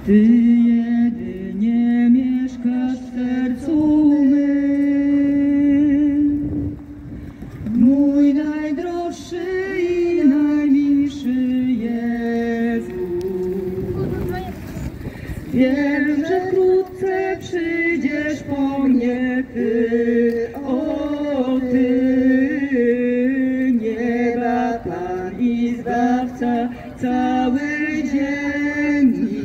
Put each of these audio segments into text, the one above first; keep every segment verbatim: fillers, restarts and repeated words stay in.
Ty jedynie mieszkasz w sercu mym, mój najdroższy i najmilszy Jezu. Wiem, że wkrótce przyjdziesz po mnie Ty, o Ty, nieba Pan i Zbawca całej ziemi.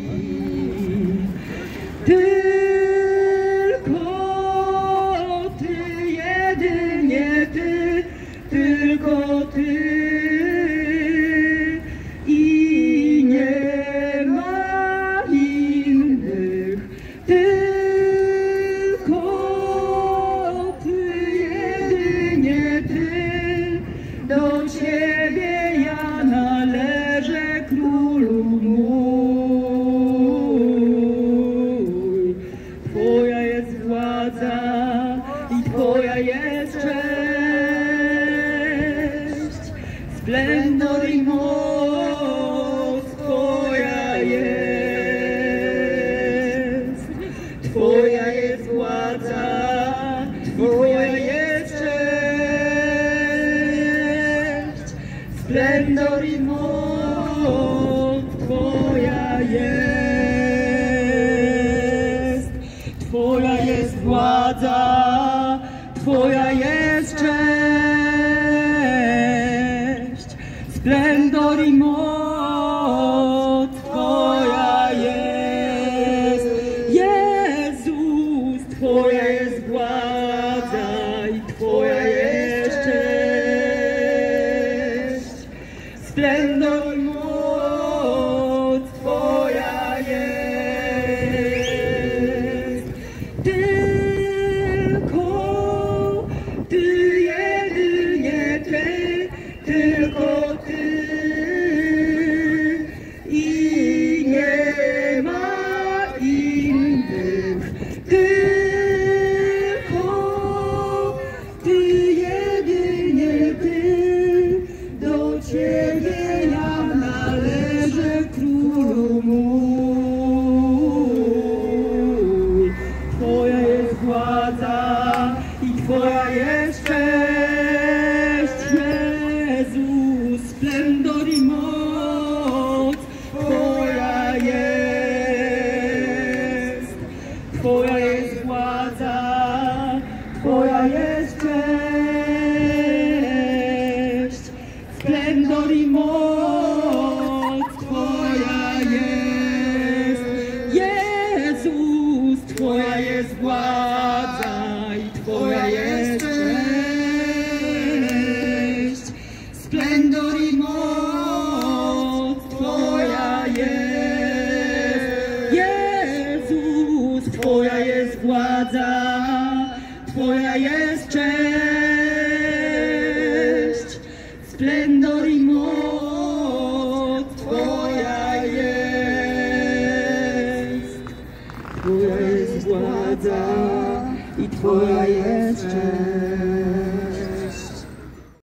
Tylko Ty, jedynie Ty, tylko Ty i nie ma innych. Tylko Ty, jedynie Ty, do Ciebie ja należę, Królu mój. Twoja jest władza i Twoja jest cześć, splendor i moc Twoja jest. Twoja jest władza, Twoja jest cześć, splendor i moc Twoja jest. Twoja jest władza, Twoja jest cześć, splendor i moc Twoja jest. Jezus, Twoja jest władza i Twoja jest cześć, splendor i moc Twoja jest. Tylko Ty, jedynie Ty, tylko Ty i nie ma innych. Tylko Ty, jedynie Ty, do Ciebie ja należę, Królu mój. Twoja jest władza i Twoja jest cześć, Jezus, splendor i moc Twoja jest. Twoja jest władza, Twoja jest cześć, splendor i moc Twoja jest. Jezus, Twoja jest władza i Twoja jest cześć, splendor i moc Twoja jest. Jezus, Twoja jest władza, Twoja jest cześć.